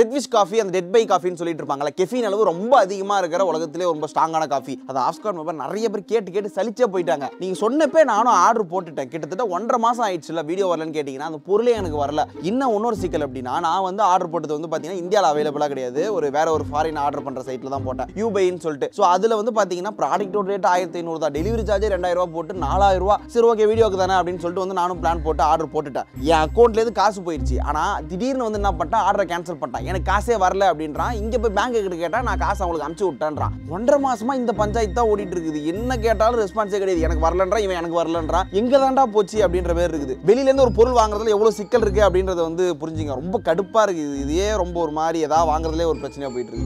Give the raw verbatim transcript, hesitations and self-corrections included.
Death wish coffee அந்த dead by காஃபின்னு சொல்லிட்டு இருப்பாங்கல்ல, கெஃபீன் அளவு ரொம்ப அதிகமா இருக்கிற உலகத்திலே ரொம்ப ஸ்ட்ராங்கான காஃபி. அது ஆஸ்கார் மெம்பர் நிறைய பேர் கேட்டு கேட்டு சலிச்சே போயிட்டாங்க. நீங்க சொன்னப்பே நானும் ஆர்டர் போட்டுட்டேன். கிட்டத்தட்ட ஒன்றரை மாசம் ஆயிடுச்சுல வீடியோ வரலன்னு கேட்டீங்கன்னா அந்த பொருளே எனக்கு வரல. இன்னும் இன்னொரு சிக்கல் அப்படின்னா, நான் வந்து ஆர்டர் போட்டது வந்து பாத்தீங்கன்னா இந்தியாவில் அவைலபிளா கிடையாது. ஒரு வேற ஒரு ஃபாரின் ஆர்டர் பண்ற சைட்ல தான் போட்டேன், யூபைன்னு சொல்லிட்டு. ஸோ அதுல வந்து பாத்தீங்கன்னா ப்ராடக்டோட ரேட் ஆயிரத்தி ஐநூறு தான், டெலிவரி சார்ஜ் ரெண்டாயிரம் ரூபாய் போட்டு நாலாயிரம் ரூபாய். சரி ஓகே வீடியோக்கு தானே அப்படின்னு சொல்லிட்டு வந்து நானும் பிளான் போட்டு ஆர்டர் போட்டுட்டேன். என் அக்கௌண்ட்ல இருந்து காசு போயிடுச்சு. ஆனா திடீர்னு வந்து என்ன பண்ணிட்டேன், ஆர்டரை கேன்சல் பண்ணிட்டேன். எனக்கு காசே வரல அப்படின்றான். இங்க போய் பேங்க் கிட்ட கேட்டா நான் காசு அவங்களுக்கு அனுப்பிச்சு விட்டேன்றான். ஒன்றரை மாசமா இந்த பஞ்சாயத்து தான் ஓடிட்டு இருக்குது. என்ன கேட்டாலும் ரெஸ்பான்ஸே கிடையாது. எனக்கு வரலன்றான், இவன் எனக்கு வரலன்றான். எங்க தாண்டா போச்சு அப்படின்ற மாதிரி இருக்குது. வெளியில இருந்து ஒரு பொருள் வாங்குறதுல எவ்வளவு சிக்கல் இருக்கு அப்படின்றத வந்து புரிஞ்சுங்க. ரொம்ப கடுப்பா இருக்கு. இதே ரொம்ப ஒரு மாதிரி ஏதாவது வாங்குறதுலே ஒரு பிரச்சனையா போயிட்டு இருக்கு.